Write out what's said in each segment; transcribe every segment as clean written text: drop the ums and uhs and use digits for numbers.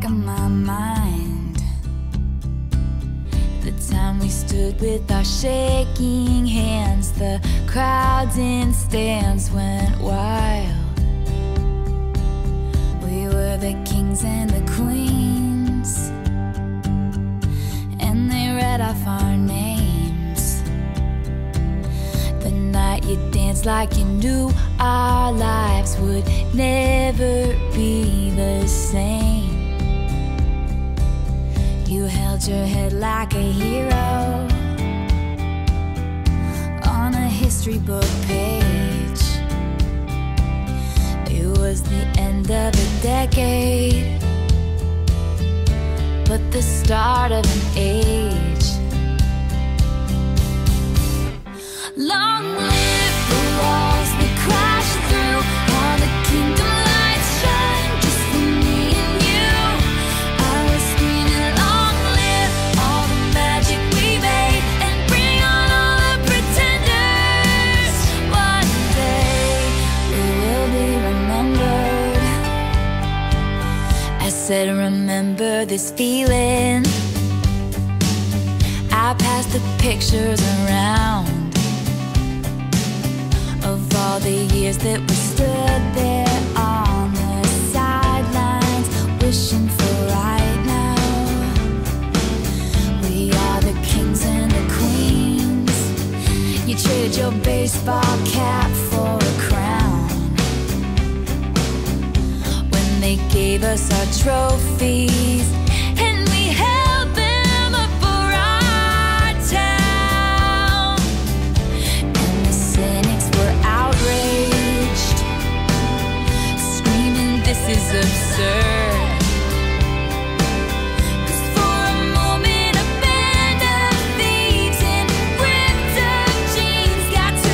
of my mind. The time we stood with our shaking hands, the crowds in stands went wild. We were the kings and the queens, and they read off our names. The night you danced like you knew our lives would never be the same. You held your head like a hero on a history book page. It was the end of a decade, but the start of an age. Long live the walls we crashed through, all the kingdom lights shine just for me and you. I was screaming, long live all the magic we made, and bring on all the pretenders. One day we will be remembered. I said, remember this feeling. I passed the pictures around of all the years that we stood there on the sidelines, wishing for right now. We are the kings and the queens. You traded your baseball cap for a crown when they gave us our trophies, and we held them up for our town. And the cynics were outraged, screaming, this is absurd. 'Cause for a moment a band of thieves in ripped-up jeans got to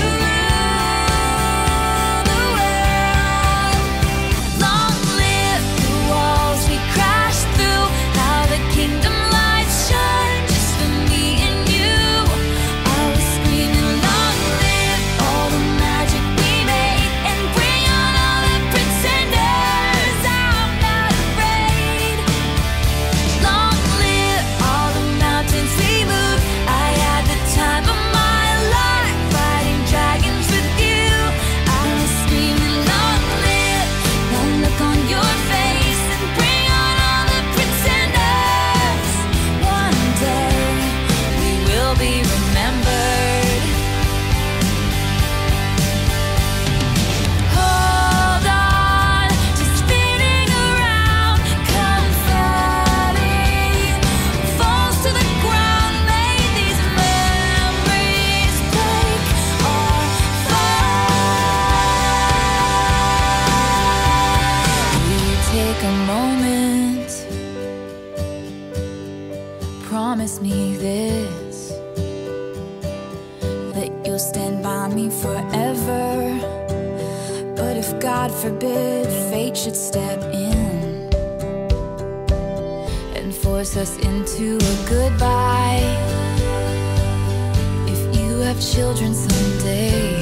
rule the world. Long live the walls we crashed through, how the kingdom lights shine just for me and you. I was screaming, long live all the magic we made, and bring on all the pretenders. I'm not afraid. Long live all the mountains we moved. I had the time of my life fighting dragons with you. I was screaming, long live the look on your face, and bring on all the pretenders. One day we will be remembered. Hold on to spinning around, confetti falls to the ground. May these memories break our fall. Will you take a moment? Promise me this, that you'll stand by me forever. But if God forbid fate should step in and force us into a goodbye, if you have children someday,